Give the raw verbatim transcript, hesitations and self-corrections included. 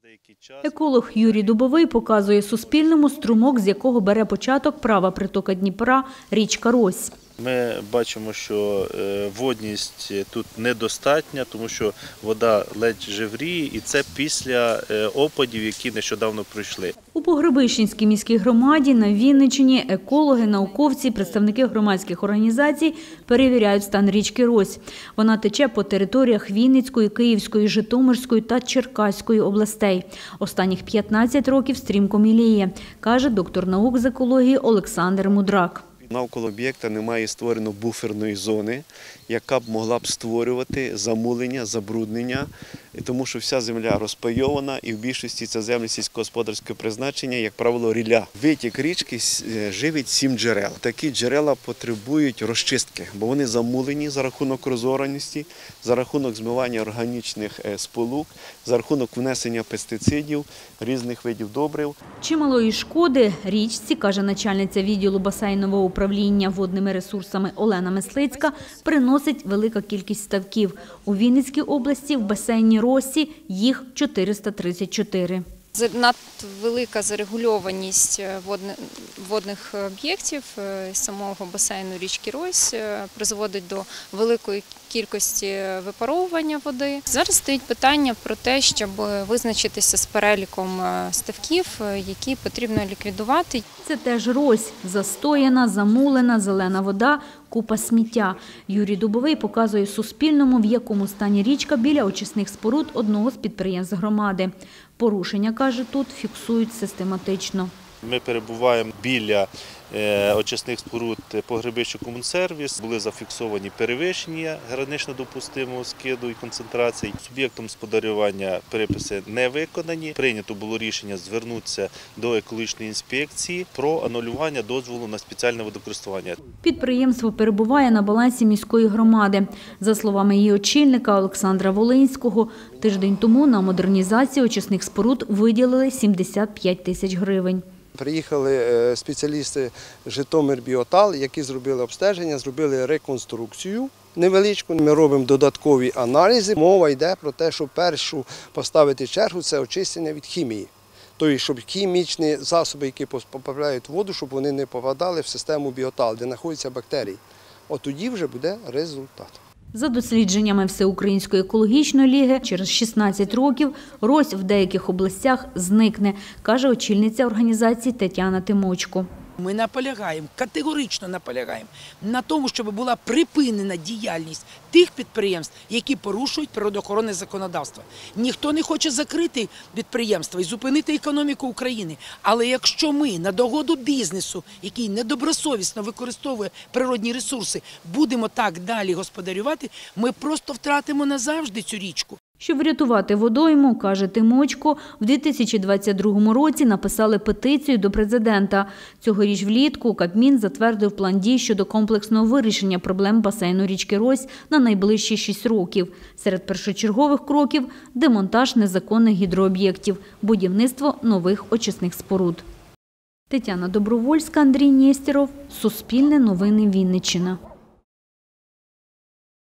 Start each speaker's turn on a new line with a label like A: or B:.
A: Еколог Юрій Дубовий показує Суспільному струмок, з якого бере початок права притока Дніпра – річка Рось.
B: Ми бачимо, що водність тут недостатня, тому що вода ледь жевріє, і це після опадів, які нещодавно пройшли.
A: У Погребищенській міській громаді на Вінниччині екологи, науковці, представники громадських організацій перевіряють стан річки Рось. Вона тече по територіях Вінницької, Київської, Житомирської та Черкаської областей. Останніх п'ятнадцять років стрімко міліє, каже доктор наук з екології Олександр Мудрак.
C: Навколо об'єкта немає створено буферної зони, яка б могла б створювати замулення, забруднення, тому що вся земля розпайована і в більшості це землі сільськогосподарського призначення, як правило, рілля. Витік річки живить сім джерел. Такі джерела потребують розчистки, бо вони замулені за рахунок розораності, за рахунок змивання органічних сполук, за рахунок внесення пестицидів, різних видів добрив.
A: Чималої шкоди річці, каже начальниця відділу басейнового управління водними ресурсами Олена Мислицька, приносить велика кількість ставків. У Вінницькій області в басейні Росі їх чотириста тридцять чотири.
D: Надвелика зарегульованість водних об'єктів самого басейну річки Рось призводить до великої кількості випаровування води. Зараз стоїть питання про те, щоб визначитися з переліком ставків, які потрібно ліквідувати.
A: Це теж Рось – застояна, замулена, зелена вода, купа сміття. Юрій Дубовий показує Суспільному, в якому стані річка біля очисних споруд одного з підприємств громади. Порушення, каже, тут фіксують систематично.
B: Ми перебуваємо біля очисних споруд Погребище-Комунсервіс. Були зафіксовані перевищення гранично допустимого скиду і концентрації. Суб'єктом господарювання переписи не виконані. Прийнято було рішення звернутися до екологічної інспекції про анулювання дозволу на спеціальне водокористування.
A: Підприємство перебуває на балансі міської громади. За словами її очільника Олександра Волинського, тиждень тому на модернізацію очисних споруд виділили сімдесят п'ять тисяч гривень.
E: Приїхали спеціалісти Житомир-Біотал, які зробили обстеження, зробили реконструкцію невеличку. Ми робимо додаткові аналізи. Мова йде про те, що першу поставити чергу – це очищення від хімії. Тобто, щоб хімічні засоби, які потрапляють в воду, щоб вони не попадали в систему Біотал, де знаходяться бактерії. От тоді вже буде результат.
A: За дослідженнями Всеукраїнської екологічної ліги, через шістнадцять років Рось в деяких областях зникне, каже очільниця організації Тетяна Тимочко.
F: Ми наполягаємо, категорично наполягаємо на тому, щоб була припинена діяльність тих підприємств, які порушують природоохоронне законодавство. Ніхто не хоче закрити підприємства і зупинити економіку України. Але якщо ми на догоду бізнесу, який недобросовісно використовує природні ресурси, будемо так далі господарювати, ми просто втратимо назавжди цю річку.
A: Щоб врятувати водойму, каже Тимочко, в дві тисячі двадцять другому році написали петицію до президента. Цьогоріч влітку Кабмін затвердив план дій щодо комплексного вирішення проблем басейну річки Рось на найближчі шість років. Серед першочергових кроків – демонтаж незаконних гідрооб'єктів, будівництво нових очисних споруд. Тетяна Добровольська, Андрій Нєстєров, Суспільне новини, Вінниччина.